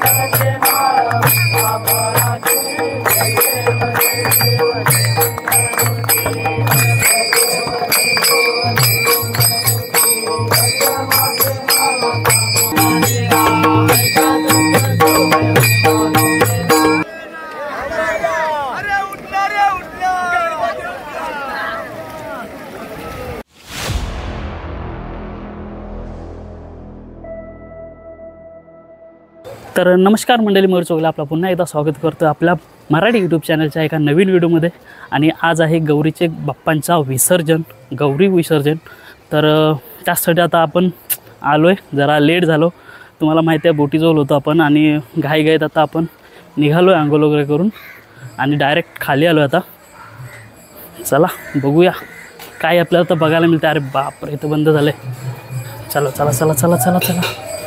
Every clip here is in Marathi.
तर नमस्कार मंडळी, मयूर चोगले आपला पुन्हा एकदा स्वागत करतो आपल्या मराठी यूट्यूब चॅनलच्या एका नवीन व्हिडिओमध्ये। आणि आज आहे गौरीचे बाप्पांचा विसर्जन, गौरी विसर्जन। तर त्यासाठी आता आपण आलो आहे, जरा लेट झालो, तुम्हाला माहिती आहे बोटीजवळ होतो आपण आणि घाईघाईत आता आपण निघालो आहे आंघोळ वगैरे करून आणि डायरेक्ट खाली आलो आता। चला बघूया काय आपल्याला तर बघायला मिळतं। अरे बापरे, इथं बंद झालं आहे। चला चला चला चला चला चला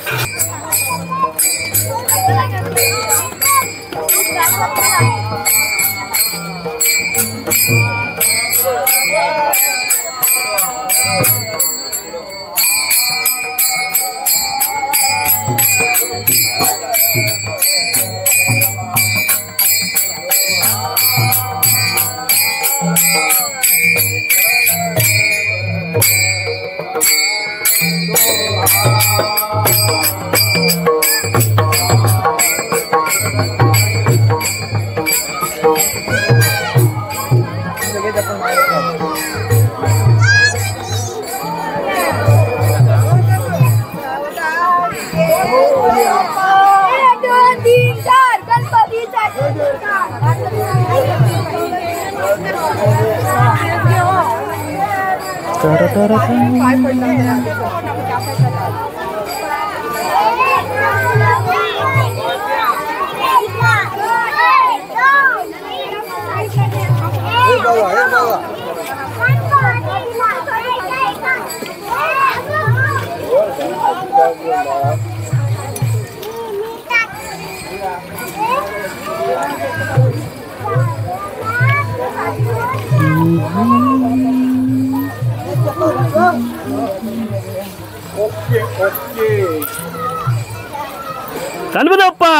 गणपती बाप्पा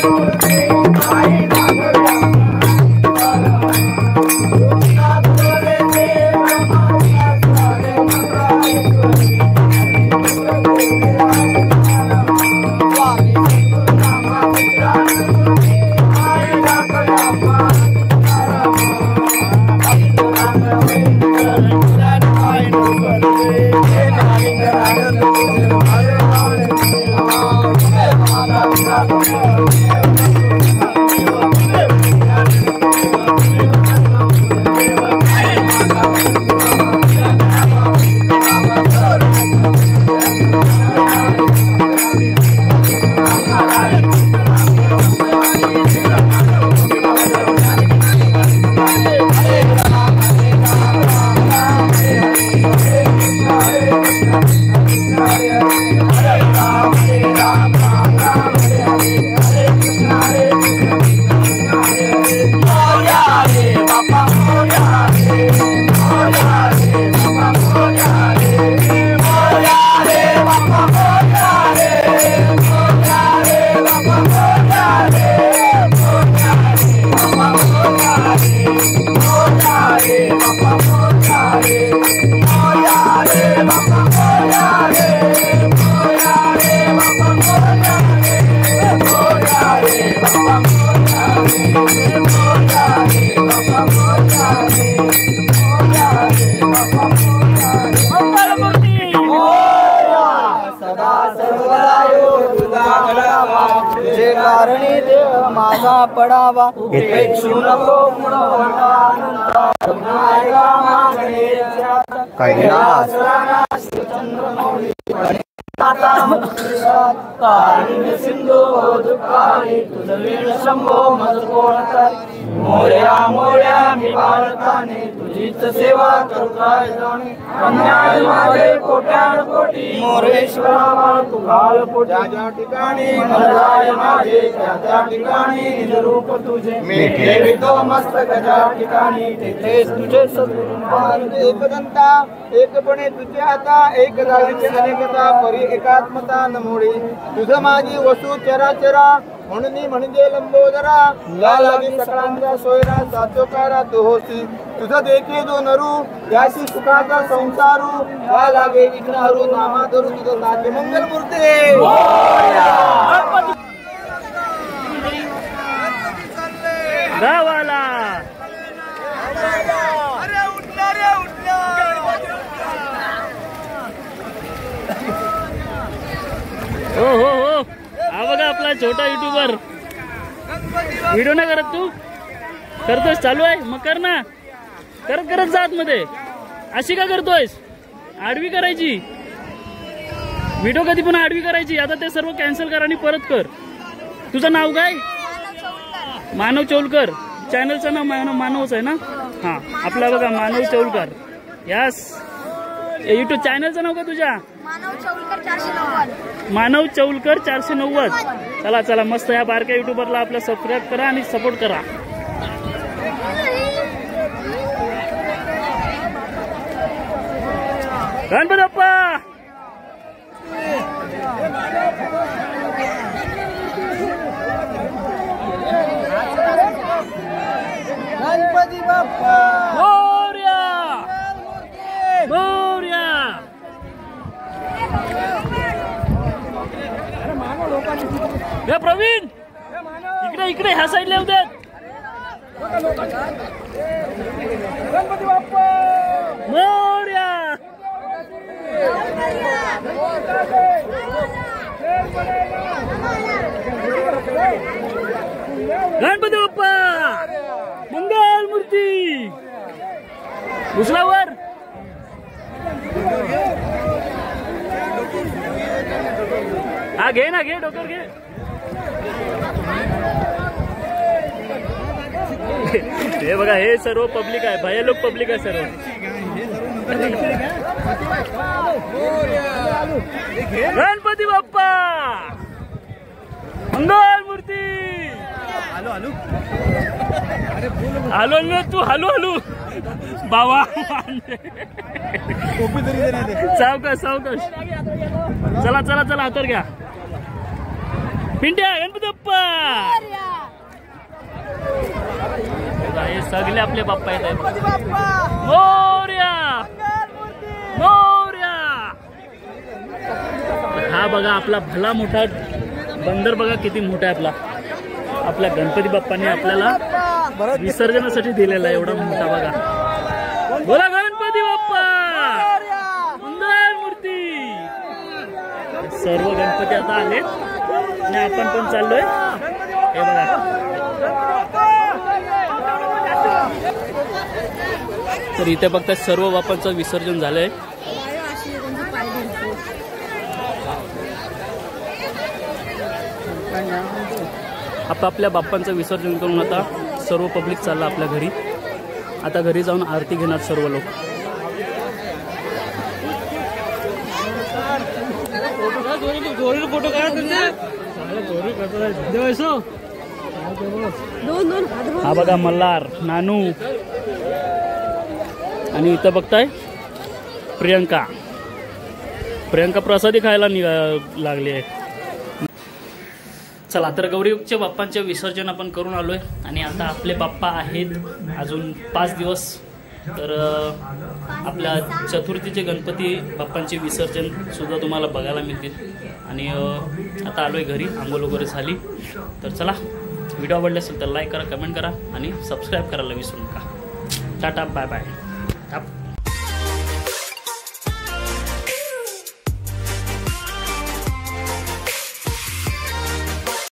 माझा पडावा नको सिंधू दुःखारी तुझ वीण शंभो मज कोण मोर्या मोर्या मी भारताने तुझीच सेवा करू काय जाणे अन्याय माझे कोट्यान कोटी मोरेश्वरा तू घाल पोटी ज्या ठिकाणी मलाय माझे त्या ठिकाणी निज रूप तुझे मी ठेवितो मस्तक ज्या ठिकाणी तेथेच तुझे सद्गुण एकदंता एकपणे तुझे आता एक जागीचे अनेकता परी एकात्मता नमोडी तुझ माझी वसु चराचरा म्हणून म्हणजे लंबोदरा या लागी सकळांचा सोयरा साचोकारा तू होसी तुझ देखे जो नरू याशी सुखाचा संसारू या लागे विघ्नहरू नामा धरू तुझ नाचे मंगल मूर्ती गावाला हो हो हो हा बघा आपला छोटा युट्यूबर व्हिडिओ नाही करत तू करतोस चालू आहे मग कर ना करत करत जात मध्ये अशी का करतोयस आडवी करायची व्हिडिओ कधी पण आडवी करायची आता ते सर्व कॅन्सल कर आणि परत कर तुझं नाव काय मानव चौलकर चॅनलचं नाव मानवच आहे ना हा आपला बघा मानव चौलकर यस युट्यूब चॅनलचं नाव का तुझ्या मानव चौलकर 490 चला चला मस्त या बारक्या युट्यूबरला आपला सबस्क्राईब करा आणि सपोर्ट करा गणपती बाप्पा गणपती बाप्पा मोरया मोरया हे प्रवीण इकडे इकडे ह्या साईडला येऊ देत गणपती बाप्पा मोरया गणपती बाप्पा मंगल मूर्ती दुसऱ्यावर हा घे ना घे डोकर घे हे बघा हे सर्व पब्लिक आहे भया लोक पब्लिक आहे सर्व गणपती बाप्पा मंगल मूर्ती हॅलो हॅलो तू हॅलो हॅलो बाबा सावकाश सावकाश चला चला चला हातर घ्या पिंट्या गणपती बाप्पा बघा हे सगळे आपले बाप्पा येत आहेत. मोरया मोरया. हा बघा आपला भला मोठा बंदर बघा किती मोठा आहे आपला. आपल्या गणपती बाप्पांनी आपल्याला विसर्जनासाठी दिलेला आहे एवढा मोठा बघा. बोला गणपती बाप्पा मंगल मूर्ती. सर्व गणपती आता आले आणि आपण पण चाललोय. हे बघा तर इथे बघता सर्व बाप्पांचं विसर्जन झालंय. आपापल्या बाप्पांचं विसर्जन करून आता सर्व पब्लिक चालला आपल्या घरी. आता घरी जाऊन आरती घेणार सर्व लोक. हा बघा मल्हार नानू आणि इथं बघताय प्रियंका. प्रियंका प्रसादी खायला लागली आहे. चला तर गौरीच्या बाप्पांचे विसर्जन आपण करून आलोय आणि आता आपले बाप्पा आहेत अजून 5 दिवस. तर आपल्या चतुर्थीचे गणपती बाप्पांचे विसर्जन सुद्धा तुम्हाला बघायला मिळतील. आणि आता आलोय घरी. आंघोळ वगैरे झाली. तर चला व्हिडिओ आवडले असेल तर लाईक करा, कमेंट करा आणि सबस्क्राईब करायला विसरू नका. Tata bye bye.